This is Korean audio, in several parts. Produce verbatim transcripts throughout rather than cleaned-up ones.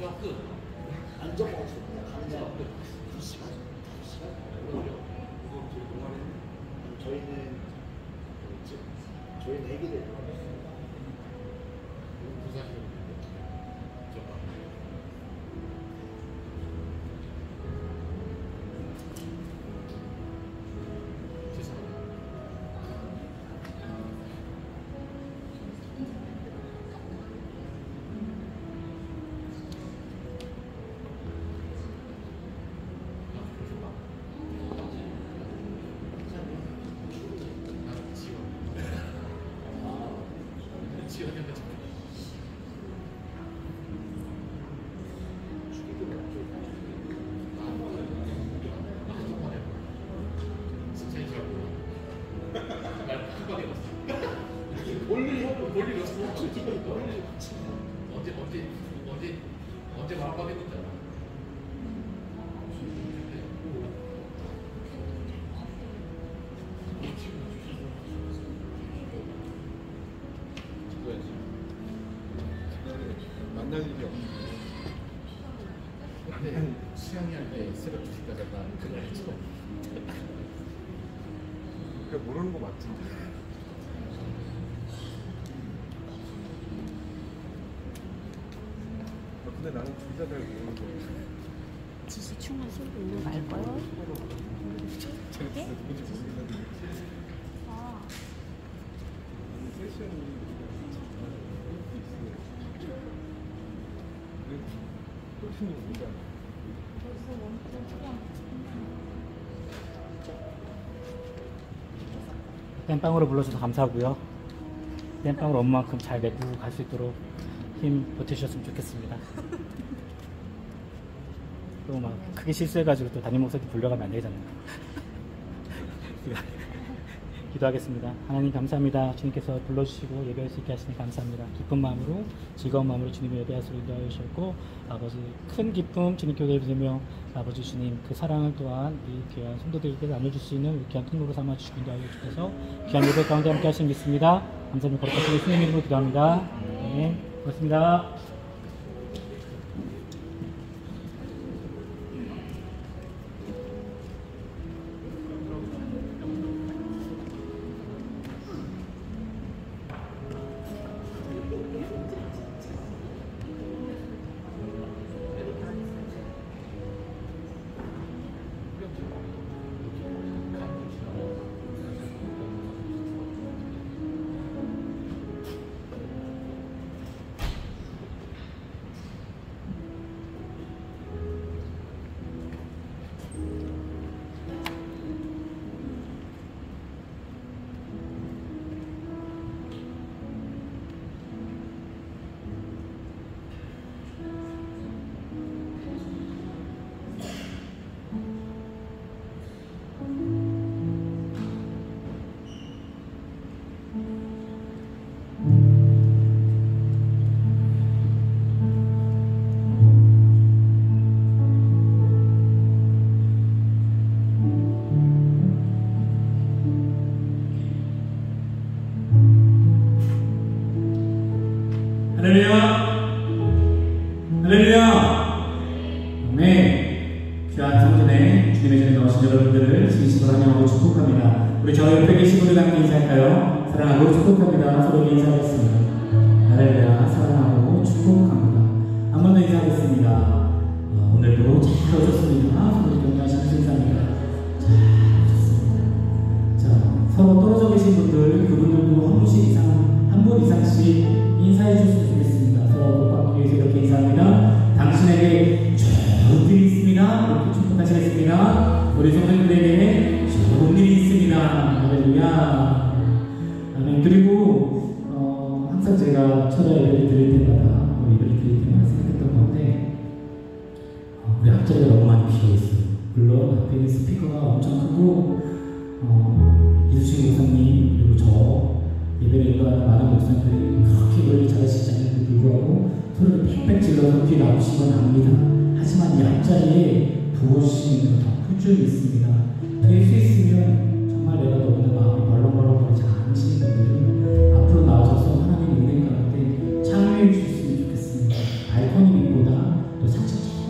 수학 끝. 안 적어가지고 강좌 두 시간? 다섯 시간? 오히려 이거 되게 동아리. 저희는 뭐였지? 저희는 애기들 부사시는 언제 언제 언제 언제 말아봐 했잖아. 만날 일이 없는데. 근데 수영이 할 때 새벽 두 시까지 나 그거 했죠. 그게 모르는 거 맞던데. 근데 나는 진짜 잘 모르는 거. 지수 춤을 추고 있는 거 알까요? 제가 진짜 누군지 모르겠는데. 아. 세션이 훨씬 모르잖아. 땜빵으로 불러줘서 감사하고요. 땜빵으로 엄마만큼 잘 메꾸고 갈 수 있도록 힘 보태주셨으면 좋겠습니다. 또 막 크게 실수해가지고 또 담임 목사님 불려가면 안 되잖아요. 기도하겠습니다. 하나님 감사합니다. 주님께서 불러주시고 예배할 수 있게 하시니 감사합니다. 기쁜 마음으로 즐거운 마음으로 주님의 예배할 수 있게 하셨고 아버지 큰 기쁨 주님 교회에 되며 아버지 주님 그 사랑을 또한 우리 귀한 성도들에게 나눠줄 수 있는 우리 귀한 통로로 삼아주시기 인도하여 주셔서 귀한 예배 가운데 함께 하시는 믿습니다. 감사합니다. 거룩하신 예수님 이름으로 기도합니다. 네, 고맙습니다. 할렐루야! 할렐루야! 네, 귀한 성전에 주님의 전에 나오신 여러분들을 진심으로 환영하고 축복합니다. 우리 저 옆에 계신 분들 함께 인사할까요? 사랑하고 축복합니다. 서로 인사하겠습니다. 할렐루야! 사랑하고 축복합니다. 한 번 더 인사하겠습니다. 어, 오늘도 잘 오셨습니다. 서로 격려하시는 신사입니다. 잘 오셨습니다. 자, 서로 떨어져 계신 분들, 그분들도 한 분씩 이상, 한 분 이상씩 인사해 주셨으면 좋겠습니다. 서로 받기 위해서 이렇게 인사합니다. 당신에게 좋은 일이 있습니다. 이렇게 축복하시겠습니다. 우리 성도님들에게 좋은 일이 있습니다. 할렐루야. 아멘. 그리고 어, 항상 제가 철야 예배를 드릴 때마다 예배를 드릴 때마다 생각했던 건데 어, 우리 앞자리가 너무 많이 비어있어요. 물론 앞에 있는 스피커가 엄청 크고 어, 이수신 목사님 그리고 저 예배를 인도하는 많은 목사님들이 그렇게 예배를 잘하시지 않는데도 불구하고 소리를 빽빽 질러서 뒤에 나오신 건 압니다. 하지만 이 앞자리에 부어주시는 더 꾸준히 있습니다. 될 수 있으면 정말 내가 너무나 마음이 벌렁벌렁거리지 않으시는 분들은 앞으로 나오셔서 하나님의 은혜 가운데 참여해 주셨으면 좋겠습니다. 발코니 밑보다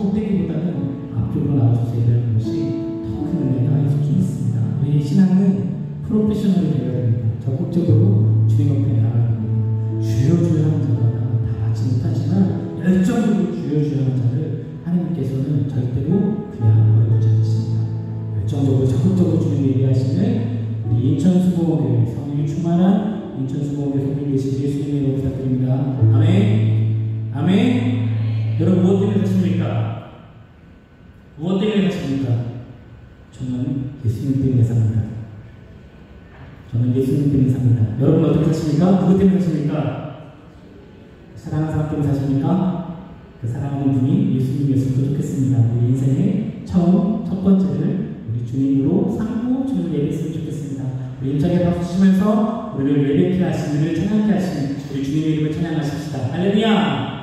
꼭대기보다는 앞쪽으로 나와줘서 예배하는 것이 더 큰 은혜가 있을 수 있습니다. 우리 신앙은 프로페셔널이 되어야 됩니다. 적극적으로 주님 옆에 나아가야 됩니다. 주여 주여 하는 자마다 다 받지 못하지만 열정적으로 주여 주여 하는 자를 하나님께서는 절대로 그냥 버려두지 않으십니다. 열정적으로 적극적으로 주님 예배하시는 우리 인천수목교회 성령이 충만한 인천수목교회 성령 되시길 예수님의 이름으로 부탁드립니다. 아멘. 아멘. 여러분 무엇 때문에 사십니까? 무엇 때문에 사십니까? 저는 예수님 때문에 삽니다. 저는 예수님 때문에 삽니다. 여러분 어떻게 사십니까? 누구 때문에 사십니까? 사랑하는 사람 때문에 사십니까? 그 사랑하는 분이 예수님이었으면 좋겠습니다. 우리 인생의 처음 첫 번째를 우리 주님으로 삼고 주님을 예배했으면 좋겠습니다. 우리 임장에 박수 치면서 우리를 예배케 하신 우리를 찬양케 하신 우리 주님의 이름을 찬양하십시다. 할렐루야.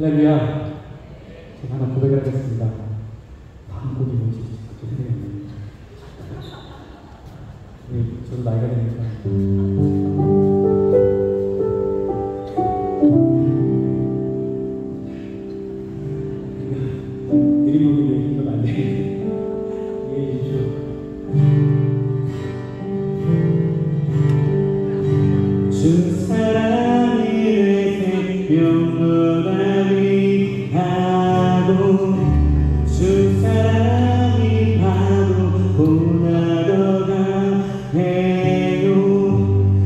할렐루야. 제가 하나 고백을 하겠습니다. 다음 곡이 뭔지 갑자기 생각이 안 나요. 네, 저도 나이가 되니까. 느리보기를 힘들면 안 되겠네. 이해해 주십시오. 주 사랑이 내 생명보다 위하고 주 사랑이 바로 보다 더 강해요.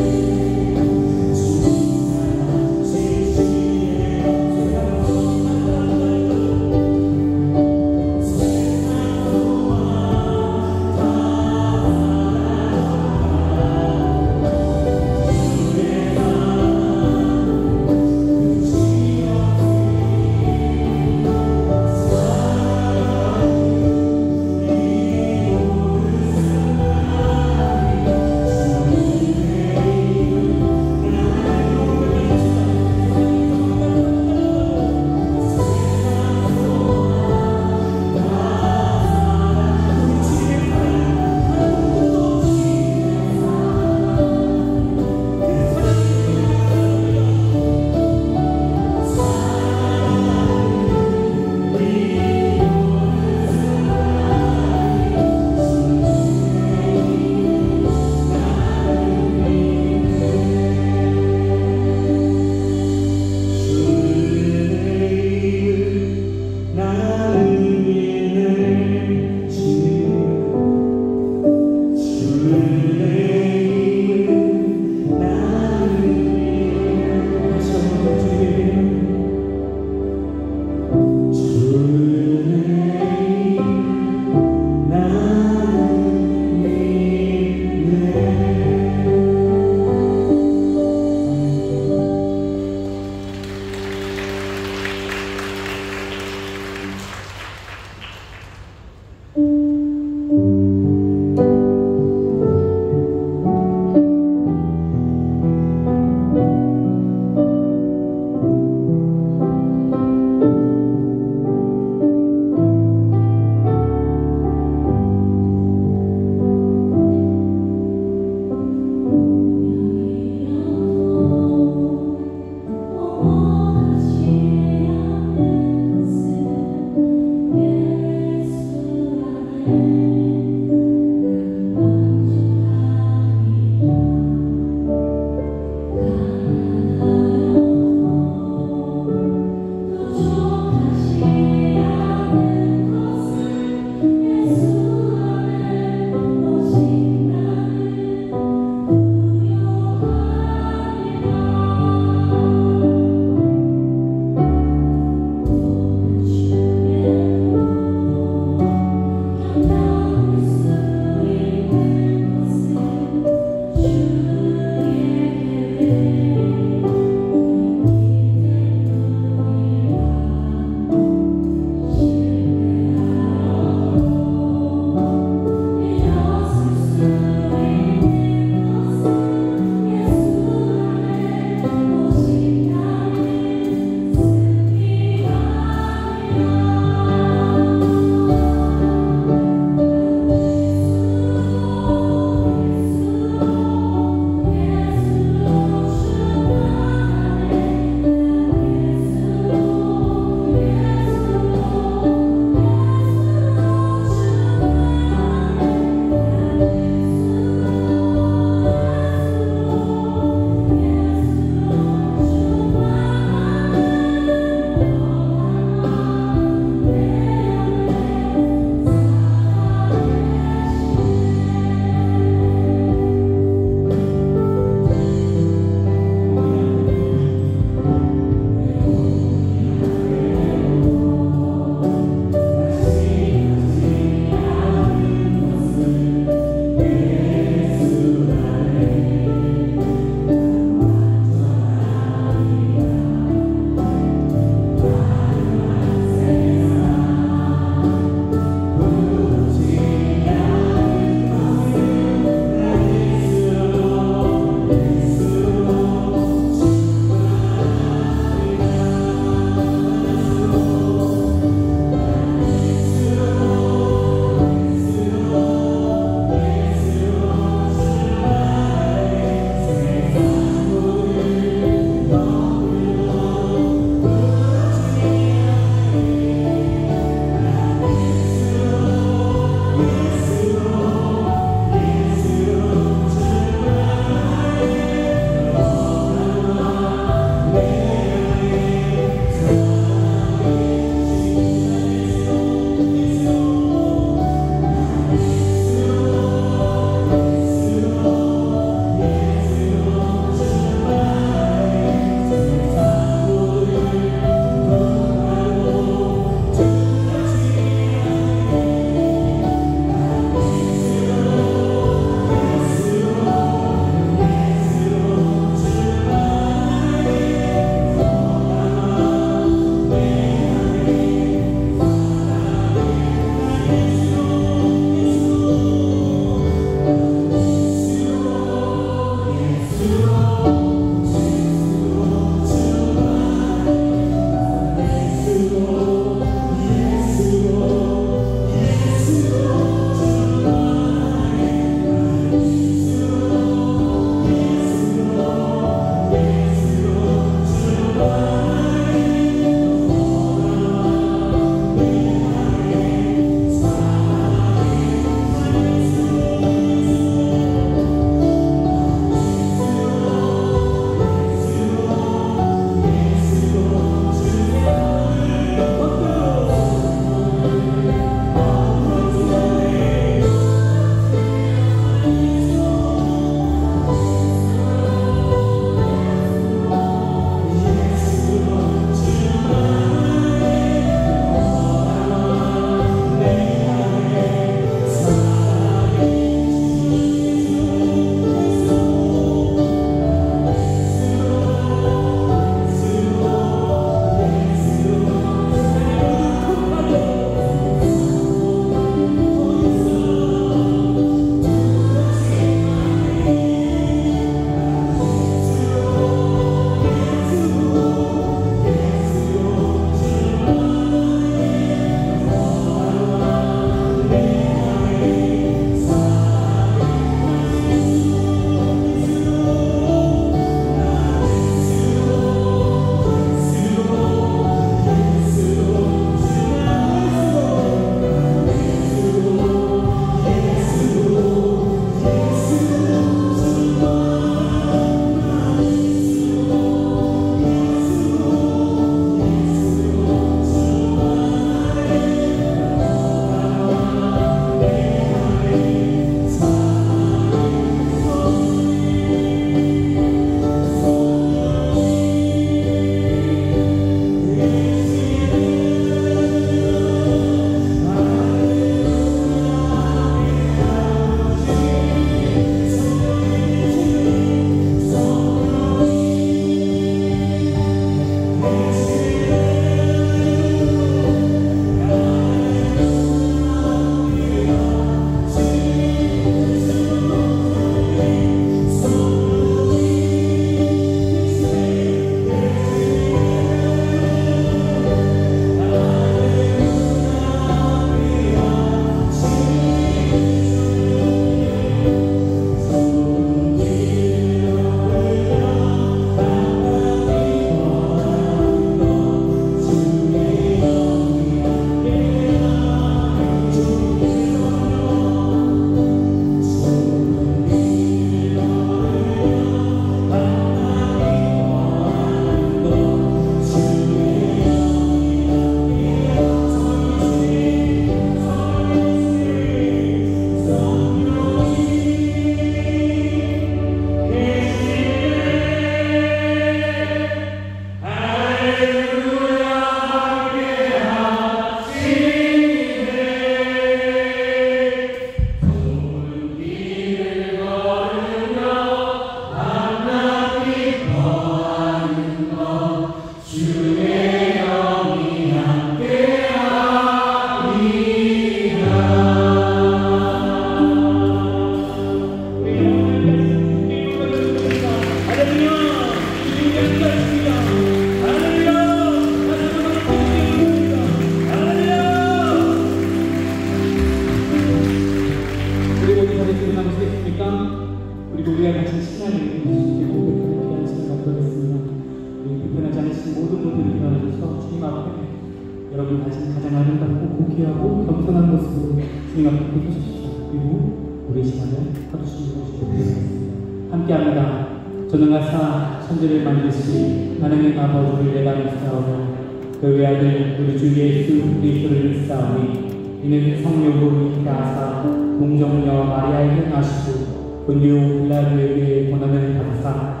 가진 모든 것들을 일어나셔서 주님 앞에 여러분 가진 가장 아름답고 고귀하고 겸손한 모습으로 주님 앞에 서주십시오. 그리고 우리 시간을 거두시는 것이 되겠습니다. 함께합니다. 전능하사 천지를 만드시 하나님 아버지를 내가 믿사오며 그 외아들 우리 주 예수 그리스도를 믿사오니 이는 성령으로 잉태하사 동정녀 마리아에게 나시고 본디오 빌라도에게 고난을 받으사